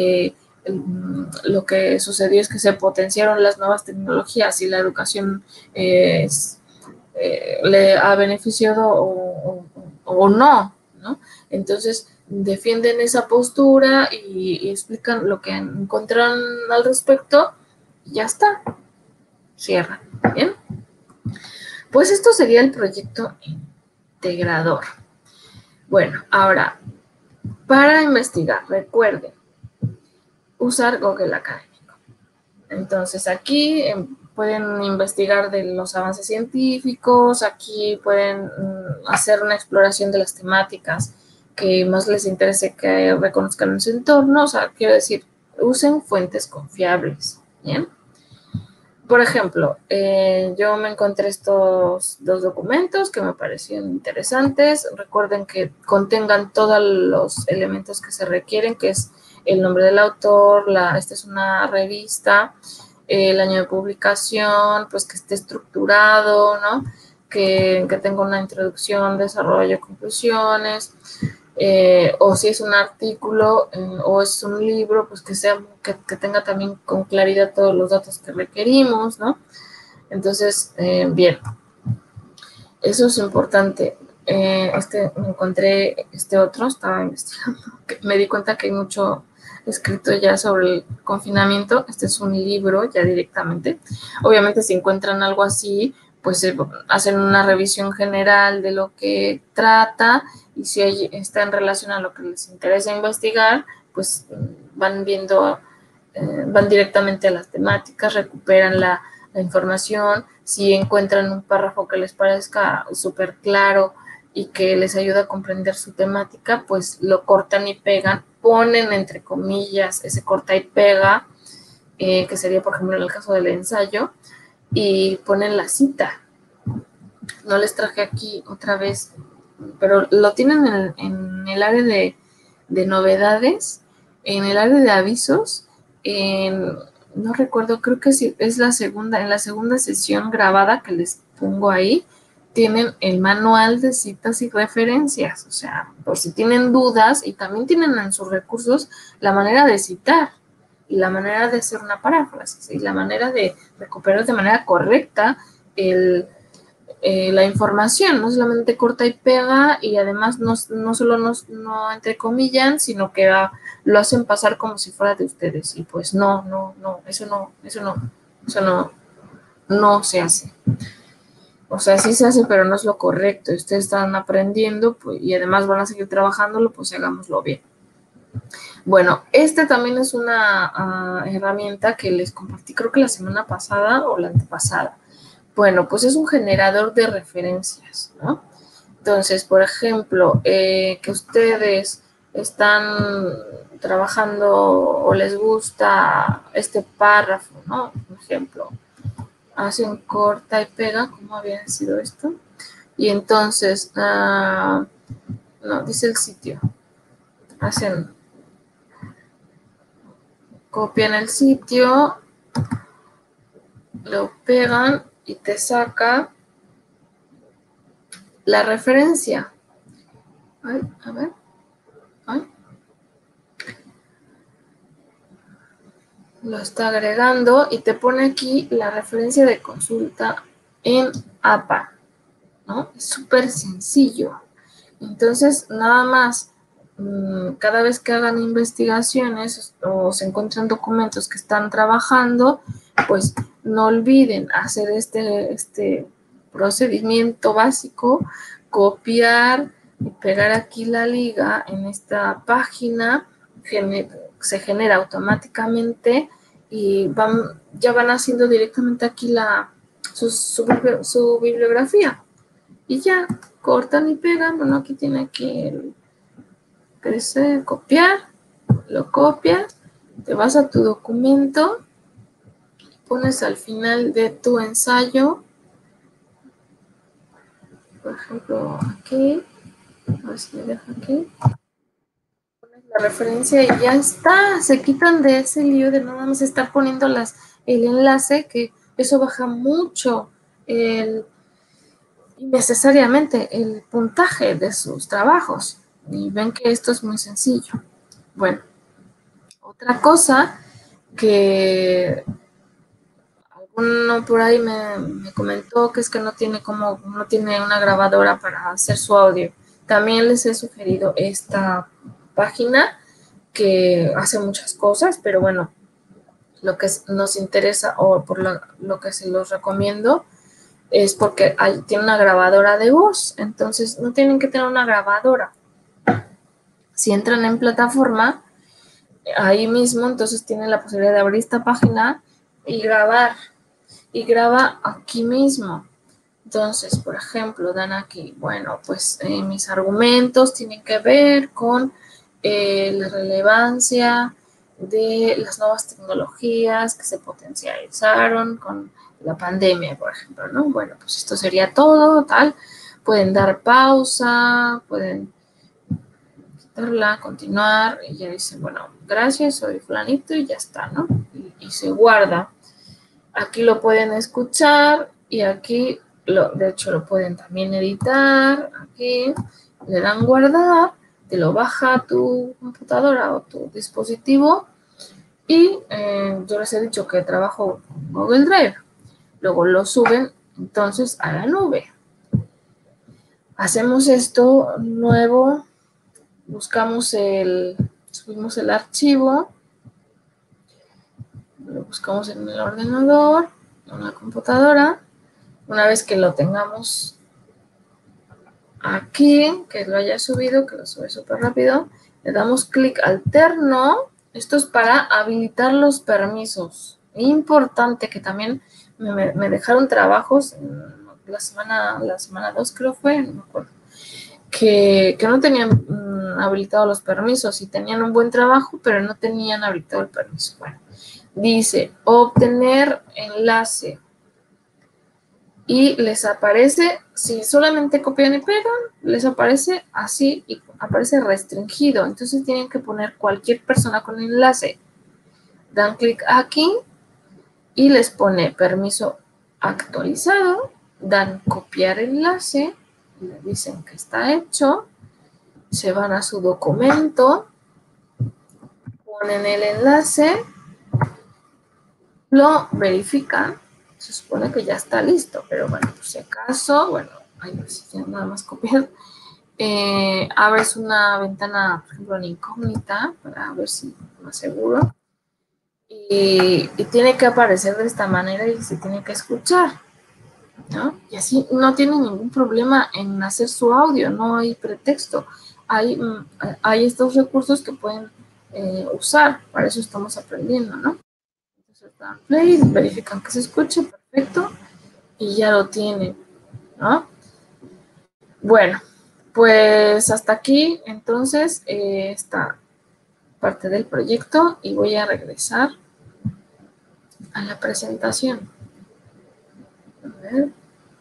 Speaker 1: lo que sucedió es que se potenciaron las nuevas tecnologías y la educación le ha beneficiado o no, ¿no? Entonces, defienden esa postura y explican lo que encontraron al respecto y ya está, cierran. Bien, pues esto sería el proyecto integrador. Bueno, ahora, para investigar, recuerden, usar Google Académico. Entonces aquí pueden investigar de los avances científicos, aquí pueden hacer una exploración de las temáticas que más les interese que reconozcan en su entorno, o sea, quiero decir, usen fuentes confiables, ¿bien? Por ejemplo, yo me encontré estos dos documentos que me parecieron interesantes. Recuerden que contengan todos los elementos que se requieren, que es el nombre del autor, esta es una revista, el año de publicación, pues que esté estructurado, ¿no? Que tenga una introducción, desarrollo, conclusiones. O si es un artículo o es un libro, pues que tenga también con claridad todos los datos que requerimos, ¿no? Entonces, bien, eso es importante. Me encontré otro, estaba investigando, me di cuenta que hay mucho escrito ya sobre el confinamiento. Este es un libro ya directamente. Obviamente, si encuentran algo así, pues hacen una revisión general de lo que trata y si está en relación a lo que les interesa investigar, pues van viendo, van directamente a las temáticas, recuperan la información. Si encuentran un párrafo que les parezca súper claro y que les ayuda a comprender su temática, pues lo cortan y pegan, ponen entre comillas ese corta y pega, que sería por ejemplo en el caso del ensayo, y ponen la cita. No les traje aquí otra vez, pero lo tienen en el área de novedades, en el área de avisos, no recuerdo, creo que sí, es en la segunda sesión grabada que les pongo ahí, tienen el manual de citas y referencias, o sea, por si tienen dudas, y también tienen en sus recursos la manera de citar y la manera de hacer una paráfrasis y la manera de recuperar de manera correcta la información, no solamente corta y pega, y además no solo no entrecomillan, sino que lo hacen pasar como si fuera de ustedes, y pues eso no se hace. O sea, sí se hace, pero no es lo correcto. Ustedes están aprendiendo, pues, y además van a seguir trabajándolo, pues hagámoslo bien. Bueno, también es una herramienta que les compartí, creo que la semana pasada o la antepasada. Bueno, pues es un generador de referencias, ¿no? Entonces, por ejemplo, que ustedes están trabajando o les gusta este párrafo, ¿no? Por ejemplo, hacen corta y pega, ¿cómo había sido esto? Y entonces, no, dice el sitio, copian el sitio, lo pegan y te saca la referencia. Ay, a ver. Ay. Lo está agregando y te pone aquí la referencia de consulta en APA, ¿no? Es súper sencillo. Entonces, nada más, cada vez que hagan investigaciones o se encuentran documentos que están trabajando, pues no olviden hacer este procedimiento básico, copiar y pegar aquí la liga en esta página, se genera automáticamente y ya van haciendo directamente aquí su bibliografía. Y ya, cortan y pegan. Bueno, aquí tiene que copiar, lo copias, te vas a tu documento, pones al final de tu ensayo, por ejemplo, aquí, a ver si me deja aquí, pones la referencia y ya está, se quitan de ese lío de nada más estar poniendo el enlace, que eso baja mucho innecesariamente el puntaje de sus trabajos. Y ven que esto es muy sencillo. Bueno, otra cosa que alguno por ahí me comentó que es que no tiene una grabadora para hacer su audio. También les he sugerido esta página que hace muchas cosas, pero bueno, lo que nos interesa o por lo que se los recomiendo es porque tiene una grabadora de voz, entonces no tienen que tener una grabadora. Si entran en plataforma, ahí mismo, entonces tienen la posibilidad de abrir esta página y grabar. Y graba aquí mismo. Entonces, por ejemplo, dan aquí, bueno, pues mis argumentos tienen que ver con la relevancia de las nuevas tecnologías que se potencializaron con la pandemia, por ejemplo, ¿no? Bueno, pues esto sería todo, tal. Pueden dar pausa, pueden quitarla, continuar, y ya dicen, bueno, gracias, soy fulanito, y ya está, ¿no? Y se guarda. Aquí lo pueden escuchar y aquí, de hecho, lo pueden también editar. Aquí le dan guardar, te lo baja a tu computadora o tu dispositivo y yo les he dicho que trabajo con Google Drive. Luego lo suben entonces a la nube. Hacemos esto nuevo, subimos el archivo, lo buscamos en el ordenador, en la computadora. Una vez que lo tengamos aquí, que lo haya subido, que lo sube súper rápido, le damos clic alterno. Esto es para habilitar los permisos. Importante que también me dejaron trabajos la semana 2 creo fue, no me acuerdo, que no tenían habilitado los permisos y tenían un buen trabajo, pero no tenían habilitado el permiso. Bueno, dice obtener enlace. Y les aparece, si solamente copian y pegan, les aparece así y aparece restringido. Entonces tienen que poner cualquier persona con enlace. Dan clic aquí y les pone permiso actualizado. Dan copiar enlace, le dicen que está hecho. Se van a su documento, ponen el enlace, lo verifican. Se supone que ya está listo, pero bueno, por si acaso, bueno, ahí ya nada más copiar. Abres una ventana, por ejemplo, en incógnita, para ver si me aseguro. Y tiene que aparecer de esta manera y se tiene que escuchar, ¿no? Y así no tiene ningún problema en hacer su audio, no hay pretexto. Hay estos recursos que pueden usar, para eso estamos aprendiendo, ¿no? Dan play, verifican que se escuche, perfecto, y ya lo tienen, ¿no? Bueno, pues hasta aquí entonces esta parte del proyecto y voy a regresar a la presentación. A ver.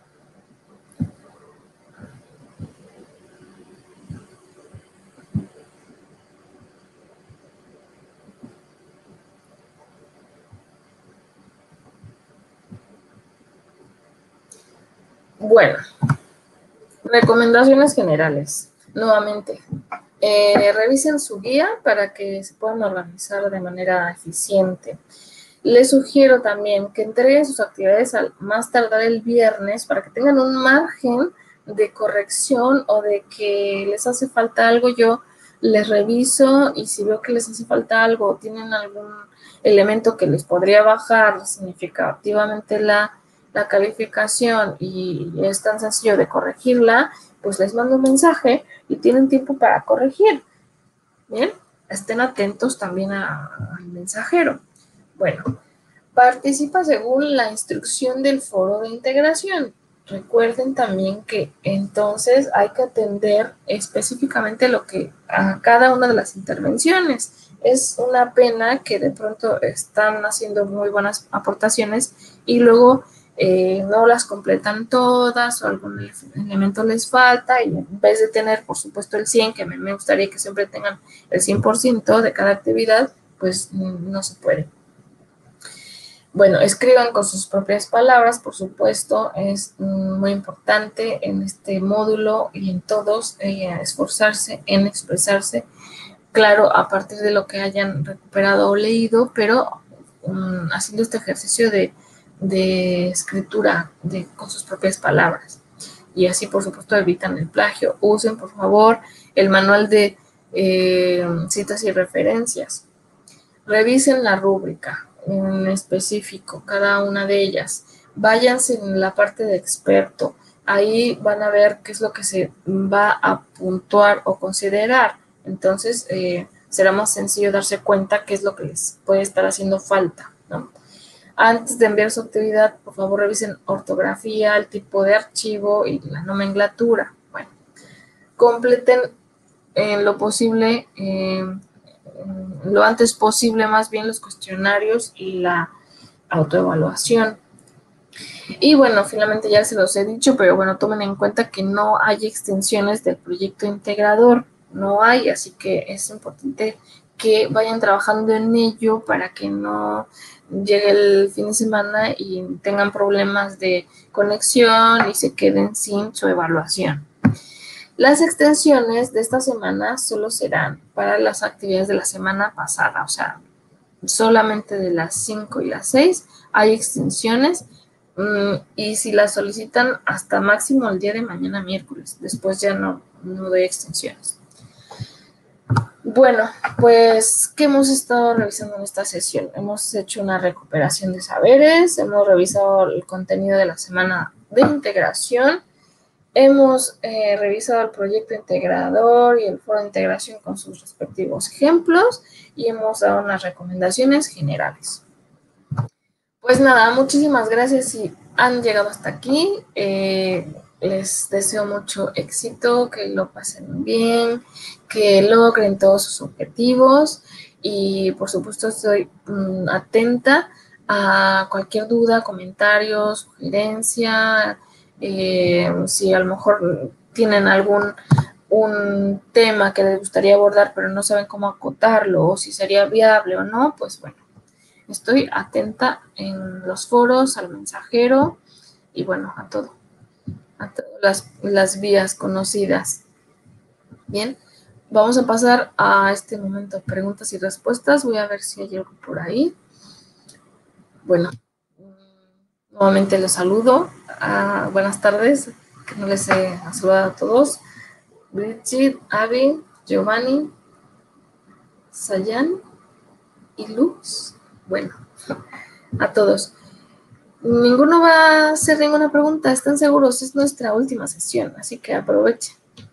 Speaker 1: Bueno, recomendaciones generales. Nuevamente, revisen su guía para que se puedan organizar de manera eficiente. Les sugiero también que entreguen sus actividades al más tardar el viernes para que tengan un margen de corrección o de que les hace falta algo. Yo les reviso y si veo que les hace falta algo o tienen algún elemento que les podría bajar significativamente la calificación y es tan sencillo de corregirla, pues les mando un mensaje y tienen tiempo para corregir. Bien, estén atentos también al mensajero. Bueno, participa según la instrucción del foro de integración. Recuerden también que entonces hay que atender específicamente lo que a cada una de las intervenciones. Es una pena que de pronto están haciendo muy buenas aportaciones y luego no las completan todas o algún elemento les falta y en vez de tener, por supuesto, el 100, que me gustaría que siempre tengan el 100% de cada actividad, pues no se puede. Bueno, escriban con sus propias palabras, por supuesto, es muy importante en este módulo y en todos esforzarse en expresarse, claro, a partir de lo que hayan recuperado o leído, pero haciendo este ejercicio de escritura con sus propias palabras. Y así, por supuesto, evitan el plagio. Usen, por favor, el manual de citas y referencias. Revisen la rúbrica en específico, cada una de ellas. Váyanse en la parte de experto. Ahí van a ver qué es lo que se va a puntuar o considerar. Entonces, será más sencillo darse cuenta qué es lo que les puede estar haciendo falta, ¿no? Antes de enviar su actividad, por favor, revisen ortografía, el tipo de archivo y la nomenclatura. Bueno, completen en lo posible, lo antes posible más bien los cuestionarios y la autoevaluación. Y bueno, finalmente ya se los he dicho, pero bueno, tomen en cuenta que no hay extensiones del proyecto integrador, no hay, así que es importante que vayan trabajando en ello para que no llegue el fin de semana y tengan problemas de conexión y se queden sin su evaluación. Las extensiones de esta semana solo serán para las actividades de la semana pasada, o sea, solamente de las 5 y las 6 hay extensiones y si las solicitan hasta máximo el día de mañana miércoles, después ya no doy extensiones. Bueno, pues, ¿qué hemos estado revisando en esta sesión? Hemos hecho una recuperación de saberes, hemos revisado el contenido de la semana de integración, hemos revisado el proyecto integrador y el foro de integración con sus respectivos ejemplos y hemos dado unas recomendaciones generales. Pues nada, muchísimas gracias si han llegado hasta aquí. Les deseo mucho éxito, que lo pasen bien, que logren todos sus objetivos y por supuesto estoy atenta a cualquier duda, comentario, sugerencia, si a lo mejor tienen un tema que les gustaría abordar pero no saben cómo acotarlo o si sería viable o no, pues bueno, estoy atenta en los foros, al mensajero y bueno, a todas las vías conocidas. Bien, vamos a pasar a este momento, preguntas y respuestas. Voy a ver si hay algo por ahí. Bueno, nuevamente los saludo. Buenas tardes, que no les he saludado a todos. Bridget, Abby, Giovanni, Sayan y Luz. Bueno, a todos. Ninguno va a hacer ninguna pregunta, ¿están seguros? Es nuestra última sesión, así que aprovechen.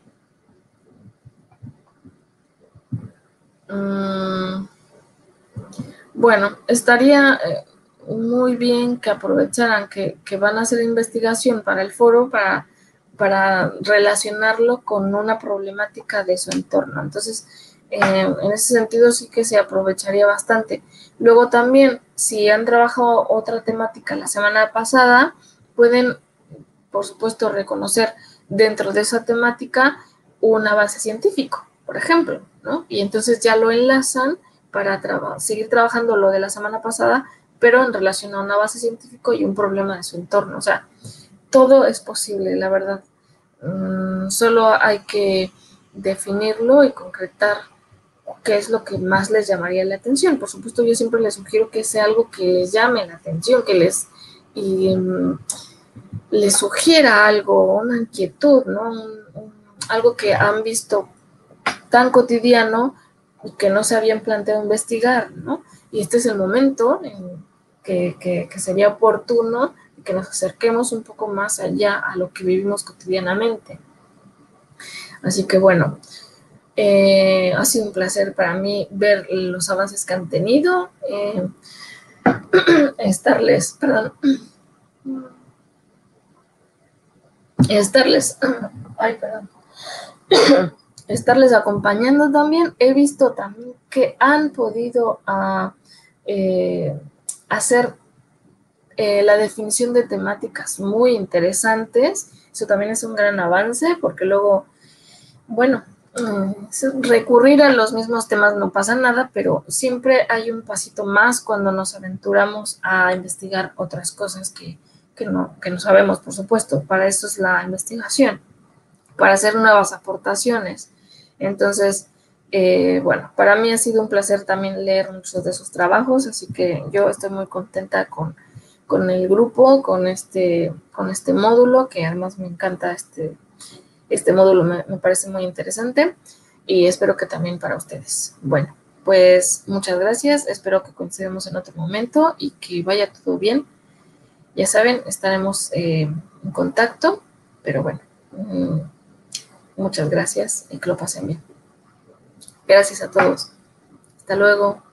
Speaker 1: Bueno, estaría muy bien que aprovecharan que van a hacer investigación para el foro para relacionarlo con una problemática de su entorno. Entonces, en ese sentido sí que se aprovecharía bastante. Luego también, si han trabajado otra temática la semana pasada, pueden, por supuesto, reconocer dentro de esa temática una base científica, por ejemplo, ¿no? Y entonces ya lo enlazan para seguir trabajando lo de la semana pasada, pero en relación a una base científica y un problema de su entorno. O sea, todo es posible, la verdad. Solo hay que definirlo y concretar qué es lo que más les llamaría la atención. Por supuesto, yo siempre les sugiero que sea algo que les llame la atención, que les sugiera algo, una inquietud, ¿no? Algo que han visto tan cotidiano y que no se habían planteado investigar, ¿no? Y este es el momento en que sería oportuno que nos acerquemos un poco más allá a lo que vivimos cotidianamente. Así que bueno, ha sido un placer para mí ver los avances que han tenido, estarles estarles acompañando también. He visto también que han podido hacer la definición de temáticas muy interesantes. Eso también es un gran avance porque luego, bueno, recurrir a los mismos temas no pasa nada, pero siempre hay un pasito más cuando nos aventuramos a investigar otras cosas que no sabemos, por supuesto. Para eso es la investigación, para hacer nuevas aportaciones. Entonces, bueno, para mí ha sido un placer también leer muchos de sus trabajos, así que yo estoy muy contenta con el grupo, con este módulo, que además me encanta este módulo, me parece muy interesante. y espero que también para ustedes. Bueno, pues muchas gracias, espero que coincidamos en otro momento y que vaya todo bien. Ya saben, estaremos en contacto, pero bueno, muchas gracias y que lo pasen bien. Gracias a todos. Hasta luego.